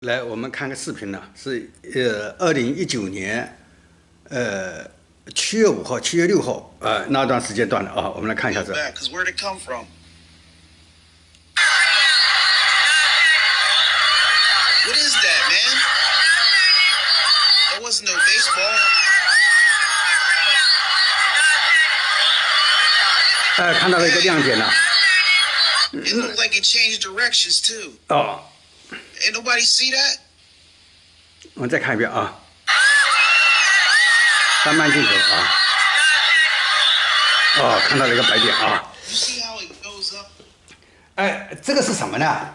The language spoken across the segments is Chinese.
来，我们看个视频呢，是2019年7月5号、7月6号那段时间段的啊，我们来看一下这。 What is that, man? That wasn't no baseball. 看到了一个亮点了。 It looked like it changed directions too. 哦。 Ain't nobody see that? 我们再看一遍啊，翻慢镜头啊。哦，看到了一个白点啊。 You see how it goes up? 这个是什么呢？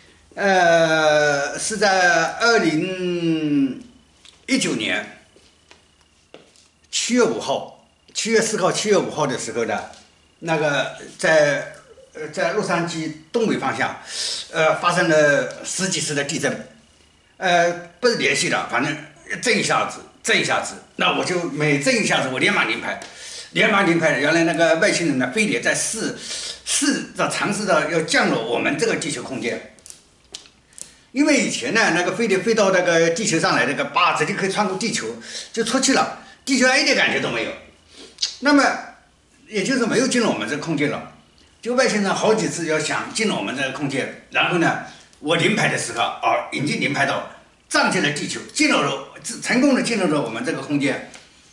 是在2019年7月5号、7月4号、7月5号的时候呢，那个在洛杉矶东北方向，发生了10几次的地震，不是连续的，反正震一下子，震一下子，那我就每震一下子，我连忙连拍。原来那个外星人呢，飞碟在尝试着要降落我们这个地球空间。因为以前呢，那个飞碟飞到那个地球上来，那个直接可以穿过地球就出去了，地球一点感觉都没有。那么也就是没有进入我们这个空间了。就外星人好几次要想进入我们这个空间，然后呢，我临拍的时候已经临拍到撞进了地球，成功的进入了我们这个空间，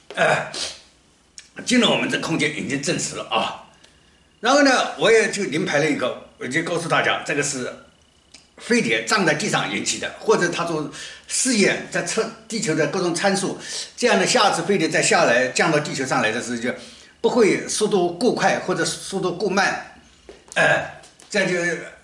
进入我们这个空间已经证实了啊。然后呢，我也就临拍了一个，我就告诉大家，这个是飞碟撞在地上引起的，或者他做试验在测地球的各种参数，这样的下次飞碟再下来降到地球上来的时候，就不会速度过快或者速度过慢。这样就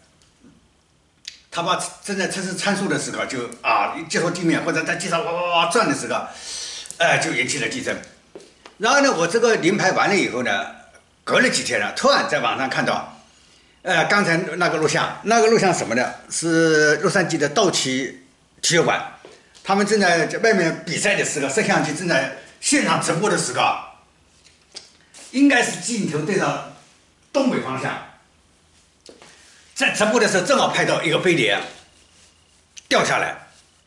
他把正在测试参数的时候，就接触地面或者在地上哇哇哇转的时候，就引起了地震。然后呢，我这个临拍完了以后呢，隔了几天呢，突然在网上看到，刚才那个录像什么呢？是洛杉矶的道奇体育馆，他们正在外面比赛的时候，摄像机正在现场直播的时候，应该是镜头对到东北方向。在直播的时候，正好拍到一个飞碟掉下来，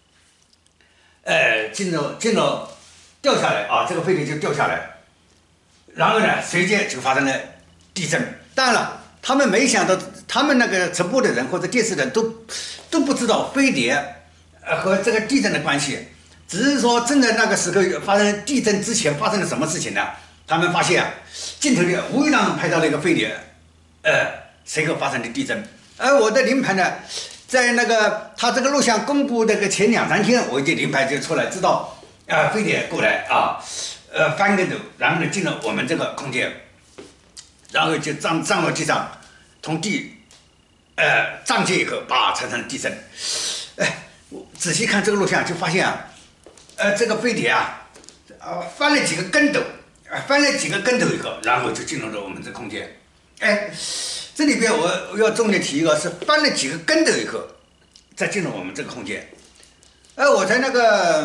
进入掉下来这个飞碟就掉下来，然后呢，随即就发生了地震。当然了，他们没想到，他们那个直播的人或者电视人都不知道飞碟和这个地震的关系，只是说正在那个时候发生地震之前发生了什么事情呢？他们发现镜头里无意当中拍到了一个飞碟，随后发生的地震。而我的临拍呢，在那个他这个录像公布那个前2、3天，我已经临拍就出来，知道飞碟过来翻跟头，然后呢进了我们这个空间，然后就撞到地上，从地撞击以后，产生了地震。我仔细看这个录像就发现这个飞碟翻了几个跟头，以后，然后就进入了我们这空间。这里边我要重点提一个，是翻了几个跟头以后，再进入我们这个空间。我在那个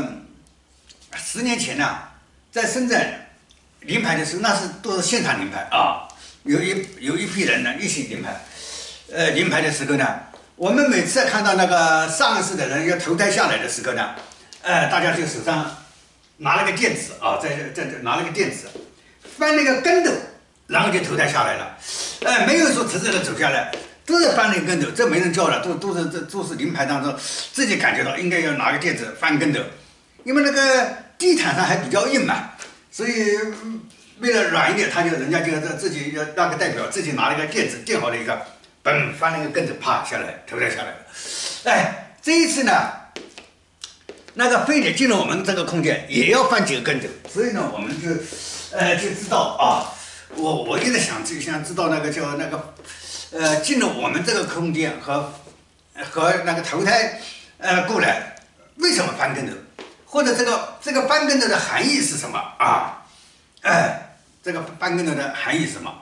10年前呢，在深圳临拍的时候，都是现场临拍有一批人呢一起临拍。临拍的时候呢，我们每次看到那个上市的人要投胎下来的时候呢，大家就手上拿了个垫子在拿了个垫子，翻那个跟头，然后就投胎下来了。没有说直直的走下来，都是翻了一个跟头，这没人教了，都是临拍当中自己感觉到应该要拿个垫子翻跟头，因为那个地毯上还比较硬嘛，所以为了软一点，人家就自己要那个代表自己拿了个垫子垫好了一个，翻了一个跟头，啪下来投胎下来了。这一次呢，那个飞碟进入我们这个空间也要翻几个跟头，所以呢，我们就知道我一直想知道那个叫那个进入我们这个空间和那个投胎过来为什么翻跟头，或者这个翻跟头的含义是什么这个翻跟头的含义是什么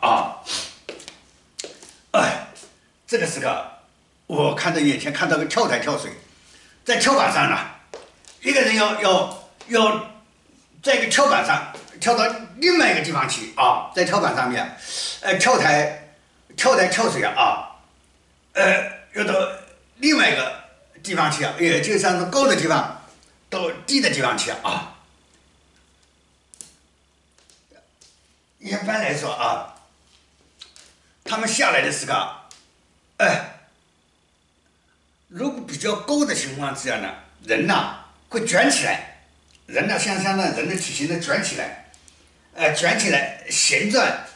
这个时候我眼前看到个跳台跳水，在跳板上呢，一个人要在一个跳板上跳到另外一个地方去在跳板上面，跳台跳水要到另外一个地方去啊，也就像从高的地方到低的地方去啊。一般来说啊，他们下来的时候，如果比较高的情况之下呢，人呐会卷起来，人呢像人的体型呢卷起来，卷起来旋转，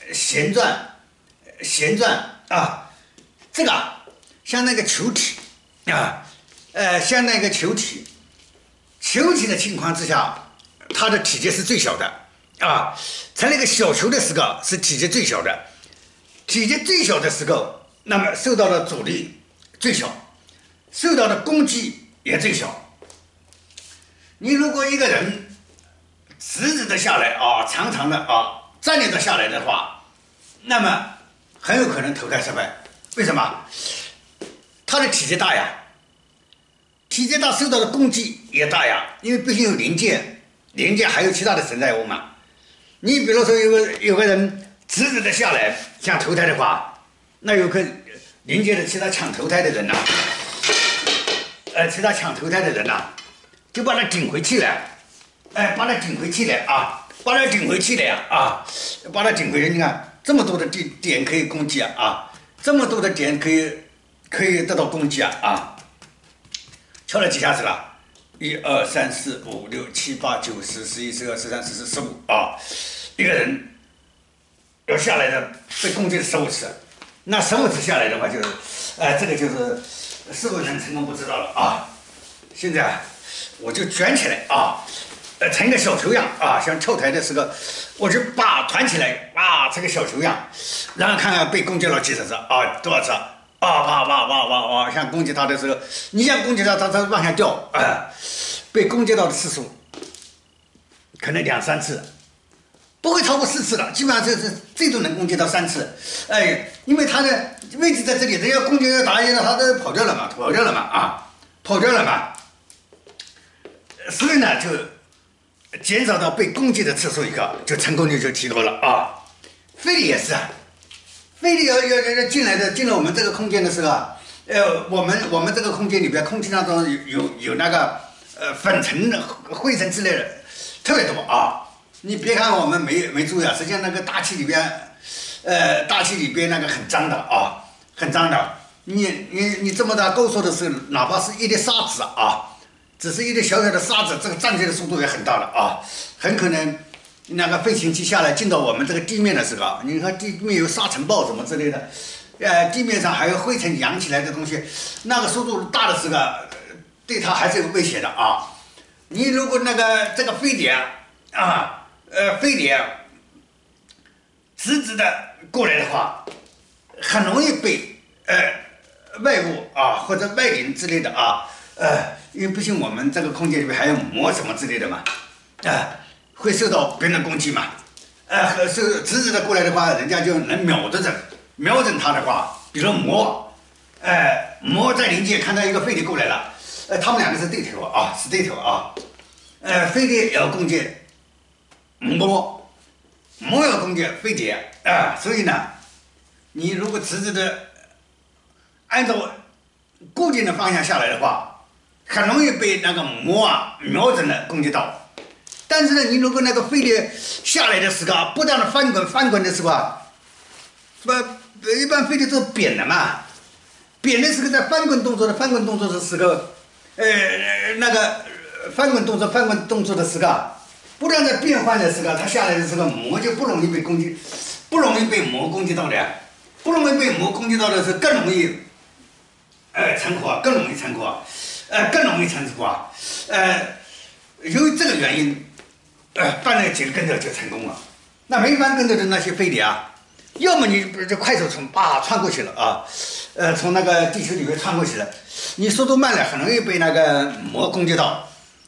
啊，这个像那个球体啊，像那个球体的情况之下，它的体积是最小的啊。成了一个小球的时候是体积最小的，体积最小的时候，那么受到的阻力最小，受到的攻击也最小。你如果一个人直直的下来啊，长长的啊，站立的下来的话，那么很有可能投胎失败。为什么？他的体积大呀，体积大受到的攻击也大呀，因为毕竟有零件还有其他的承载物嘛。你比如说有个人直直的下来想投胎的话，那有个临界的其他抢投胎的人呐、就把他顶回去了，把他顶回去了啊，把他顶回去，你看这么多的点可以攻击啊，这么多的点可以得到攻击啊，敲了几下子了？1、2、3、4、5、6、7、8、9、10、11、12、13、14、15啊，一个人要下来的被攻击了15次，那15次下来的话就是，这个就是是否能成功不知道了啊。现在我就卷起来啊，成一个小球样啊，像跳台的时候，我就团起来啊，这个小球样，然后看看被攻击了几十次啊，多少次。像攻击他的时候，你想攻击他，他往下掉，被攻击到的次数可能2、3次，不会超过4次了，基本上是最多能攻击到3次，因为他的位置在这里，人家攻击要打一他都跑掉了嘛，所以呢就减少到被攻击的次数一个，就成功率就提高了啊。非礼也是啊。非得要进了我们这个空间的时候，我们这个空间里边空气当中有那个粉尘、灰尘之类的特别多啊。你别看我们没注意啊，实际上那个大气里边那个很脏的啊，很脏的。你这么大高速的时候，哪怕是一粒沙子啊，只是一粒小小的沙子，这个站起的速度也很大的啊，很可能。那个飞行器下来进到我们这个地面的时候，你看地面有沙尘暴什么之类的，地面上还有灰尘扬起来的东西，那个速度大的时候，对它还是有威胁的啊。你如果这个飞碟直直的过来的话，很容易被外物啊或者外灵之类的啊，因为毕竟我们这个空间里面还有膜什么之类的嘛，会受到别人的攻击嘛？是直直的过来的话，人家就能瞄准他的话，比如说魔在临界看到一个飞碟过来了，他们两个是对头啊，飞碟也要攻击魔要攻击飞碟所以呢，你如果直直的按照固定的方向下来的话，很容易被那个魔瞄准了攻击到。但是呢，你如果那个飞碟下来的时候，不断的翻滚的时候一般飞碟都是扁的嘛，扁的时候在翻滚动作的时候，那个翻滚动作的时候，不断的变换的时候，它下来的时候，魔就不容易被攻击，不容易被魔攻击到的，不容易被魔攻击到的是更容易成活，更容易成活，由于这个原因。翻了几个跟头就成功了。那没翻跟头的那些飞碟要么你就快手穿过去了啊，从那个地球里面穿过去了，你速度慢了，很容易被那个魔攻击到，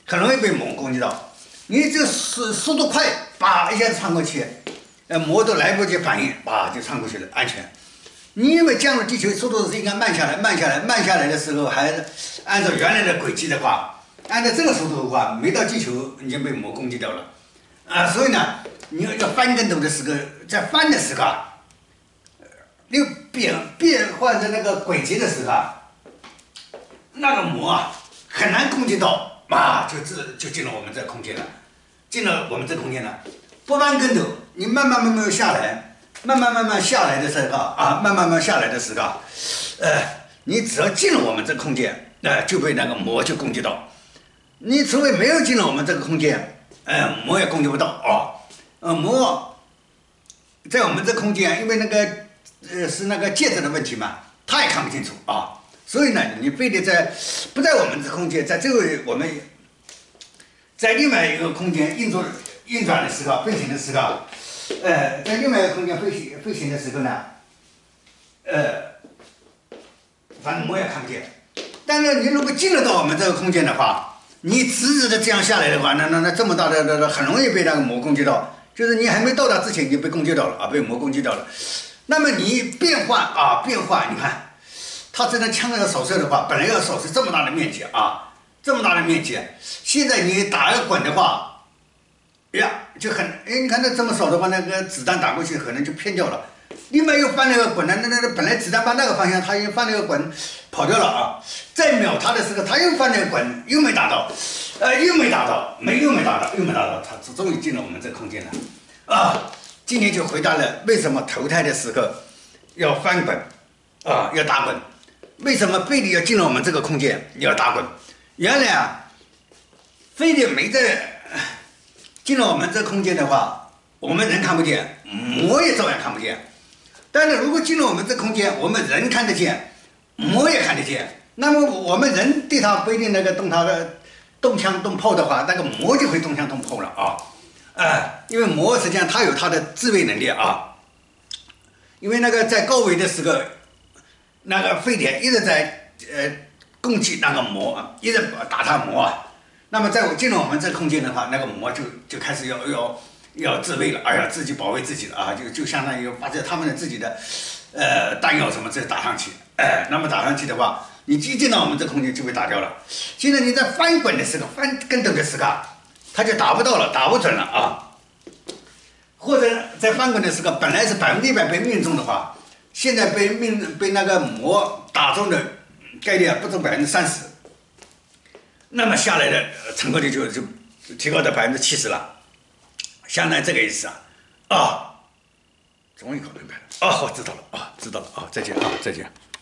你这速度快，一下子穿过去，魔都来不及反应，就穿过去了，安全。你因为降落地球速度是应该慢下来的时候，还按照原来的轨迹的话，按照这个速度的话，没到地球你就被魔攻击掉了。所以呢，你要翻跟头的时候，在翻的时候你变换的那个轨迹的时候那个膜啊很难攻击到啊，就进了我们这空间了，进了我们这空间了。不翻跟头，你慢慢下来，慢慢下来的时候啊，慢慢下来的时候，你只要进了我们这空间，就被那个膜就攻击到。你除非没有进了我们这个空间，膜也攻击不到啊。膜在我们这空间，因为那个是那个介质的问题嘛，它也看不清楚啊。所以呢，你非得不在我们这空间，在这个我们在另外一个空间运转的时候，飞行的时候，在另外一个空间飞行的时候呢，反正膜也看不见。但是你如果进入到我们这个空间的话，你直直的这样下来的话，那这么大的很容易被那个膜攻击到，就是你还没到达之前你就被攻击到了啊，被膜攻击到了。那么你变换，你看，它这张枪要扫射的话，本来要扫射这么大的面积啊，这么大的面积，现在你打个滚的话，就你看那这么扫的话，那个子弹打过去可能就偏掉了。另外又翻了个滚呢，那本来子弹翻那个方向，他又翻了个滚跑掉了啊！再秒他的时候，他又翻了个滚，又没打到，又没打到，他终于进了我们这空间了啊！今天就回答了为什么投胎的时候要翻滚啊，要打滚，为什么非得要进了我们这个空间要打滚？原来啊，非得没在进了我们这空间的话，我们人看不见，膜也照样看不见。但是如果进入我们这空间，我们人看得见，膜也看得见，那么我们人对它不一定那个动枪动炮的话，那个膜就会动枪动炮了啊，因为膜实际上它有它的自卫能力啊，因为那个在高维的时候，那个飞碟一直在攻击那个膜，一直打它膜啊，那么在进入我们这空间的话，那个膜就开始要自卫了，要自己保卫自己了啊，就相当于把他们的自己的弹药什么这打上去，那么打上去的话，你一进到我们这空间就被打掉了。现在你在翻滚的时候，翻跟斗的时候，它就打不到了，打不准了啊。或者在翻滚的时候，本来是100%被命中的话，现在被那个膜打中的概率不足30%，那么下来的成功率就提高到70%了。相当于这个意思终于搞明白了我知道了再见再见。